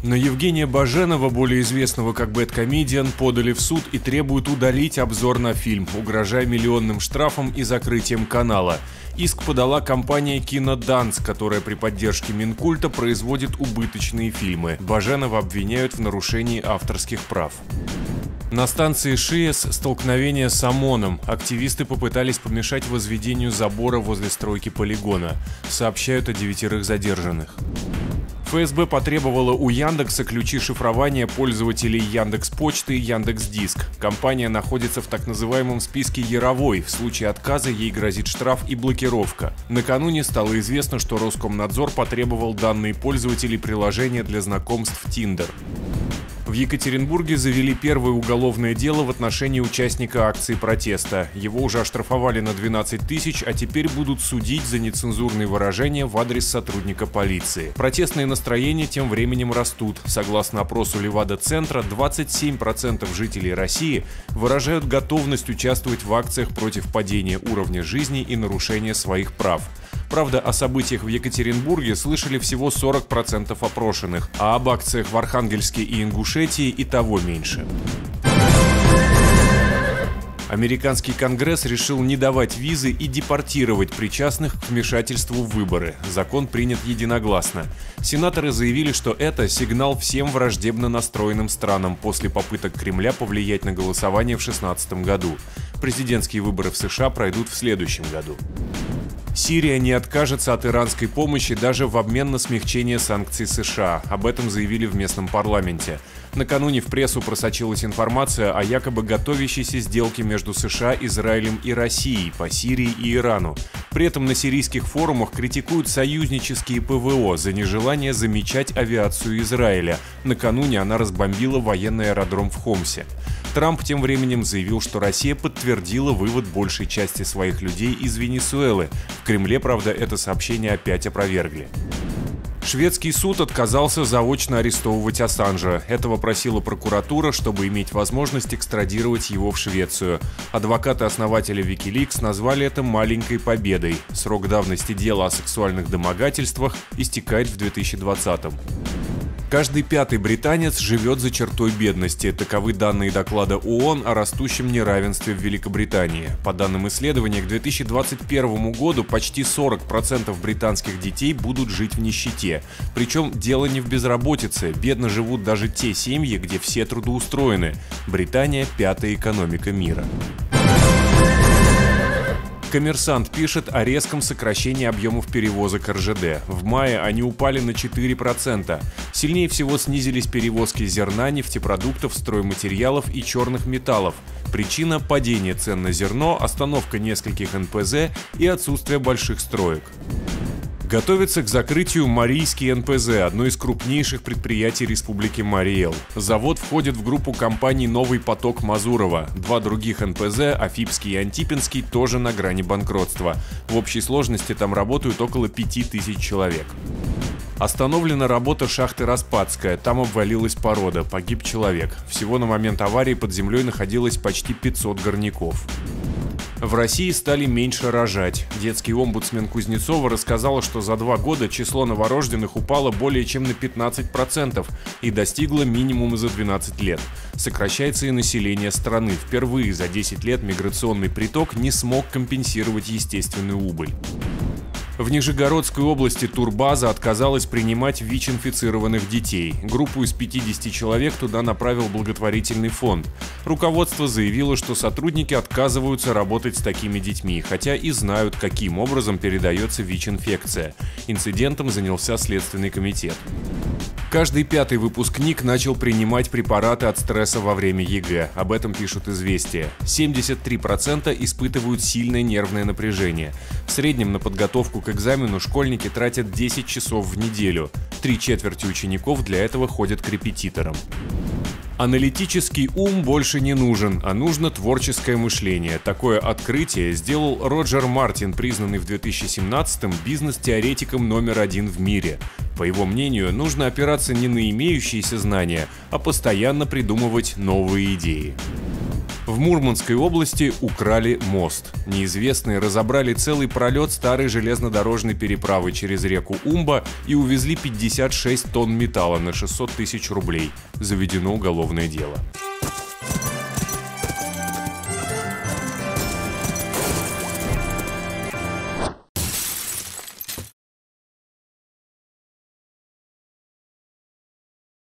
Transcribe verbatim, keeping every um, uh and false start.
На Евгения Баженова, более известного как Бэдкомедиан, подали в суд и требуют удалить обзор на фильм, угрожая миллионным штрафом и закрытием канала. Иск подала компания «Киноданс», которая при поддержке Минкульта производит убыточные фильмы. Баженова обвиняют в нарушении авторских прав. На станции ШИЭС столкновение с ОМОНом. Активисты попытались помешать возведению забора возле стройки полигона. Сообщают о девятерых задержанных. ФСБ потребовала у Яндекса ключи шифрования пользователей Яндекс.Почты и Яндекс.Диск. Компания находится в так называемом списке Яровой. В случае отказа ей грозит штраф и блокировка. Накануне стало известно, что Роскомнадзор потребовал данные пользователей приложения для знакомств Tinder. В Екатеринбурге завели первое уголовное дело в отношении участника акции протеста. Его уже оштрафовали на двенадцать тысяч, а теперь будут судить за нецензурные выражения в адрес сотрудника полиции. Протестные настроения тем временем растут. Согласно опросу Левада-центра, двадцать семь процентов жителей России выражают готовность участвовать в акциях против падения уровня жизни и нарушения своих прав. Правда, о событиях в Екатеринбурге слышали всего сорок процентов опрошенных, а об акциях в Архангельске и Ингушетии и того меньше. Американский Конгресс решил не давать визы и депортировать причастных к вмешательству в выборы. Закон принят единогласно. Сенаторы заявили, что это сигнал всем враждебно настроенным странам после попыток Кремля повлиять на голосование в две тысячи шестнадцатом году. Президентские выборы в США пройдут в следующем году. Сирия не откажется от иранской помощи даже в обмен на смягчение санкций США. Об этом заявили в местном парламенте. Накануне в прессу просочилась информация о якобы готовящейся сделке между США, Израилем и Россией по Сирии и Ирану. При этом на сирийских форумах критикуют союзнические ПВО за нежелание замечать авиацию Израиля. Накануне она разбомбила военный аэродром в Хомсе. Трамп тем временем заявил, что Россия подтвердила вывод большей части своих людей из Венесуэлы. В Кремле, правда, это сообщение опять опровергли. Шведский суд отказался заочно арестовывать Ассанжа. Этого просила прокуратура, чтобы иметь возможность экстрадировать его в Швецию. Адвокаты основателя Wikileaks назвали это маленькой победой. Срок давности дела о сексуальных домогательствах истекает в две тысячи двадцатом. Каждый пятый британец живет за чертой бедности. Таковы данные доклада ООН о растущем неравенстве в Великобритании. По данным исследования, к две тысячи двадцать первому году почти сорок процентов британских детей будут жить в нищете. Причем дело не в безработице. Бедно живут даже те семьи, где все трудоустроены. Британия – пятая экономика мира. Коммерсант пишет о резком сокращении объемов перевозок эр жэ дэ. В мае они упали на четыре процента. Сильнее всего снизились перевозки зерна, нефтепродуктов, стройматериалов и черных металлов. Причина – падение цен на зерно, остановка нескольких эн пэ зэ и отсутствие больших строек. Готовится к закрытию Марийский эн пэ зэ, одно из крупнейших предприятий Республики Марий-Эл. Завод входит в группу компаний «Новый поток» Мазурова. Два других эн пэ зэ, Афипский и Антипинский, тоже на грани банкротства. В общей сложности там работают около пяти тысяч человек. Остановлена работа шахты Распадская, там обвалилась порода, погиб человек. Всего на момент аварии под землей находилось почти пятьсот горняков. В России стали меньше рожать. Детский омбудсмен Кузнецова рассказала, что за два года число новорожденных упало более чем на пятнадцать процентов и достигло минимума за двенадцать лет. Сокращается и население страны. Впервые за десять лет миграционный приток не смог компенсировать естественную убыль. В Нижегородской области турбаза отказалась принимать ВИЧ-инфицированных детей. Группу из пятидесяти человек туда направил благотворительный фонд. Руководство заявило, что сотрудники отказываются работать с такими детьми, хотя и знают, каким образом передается ВИЧ-инфекция. Инцидентом занялся Следственный комитет. Каждый пятый выпускник начал принимать препараты от стресса во время е гэ. Об этом пишут «Известия». семьдесят три процента испытывают сильное нервное напряжение. В среднем на подготовку к экзамену школьники тратят десять часов в неделю. Три четверти учеников для этого ходят к репетиторам. Аналитический ум больше не нужен, а нужно творческое мышление. Такое открытие сделал Роджер Мартин, признанный в две тысячи семнадцатом бизнес-теоретиком номер один в мире. По его мнению, нужно опираться не на имеющиеся знания, а постоянно придумывать новые идеи. В Мурманской области украли мост. Неизвестные разобрали целый пролет старой железнодорожной переправы через реку Умба и увезли пятьдесят шесть тонн металла на шестьсот тысяч рублей. Заведено уголовное дело.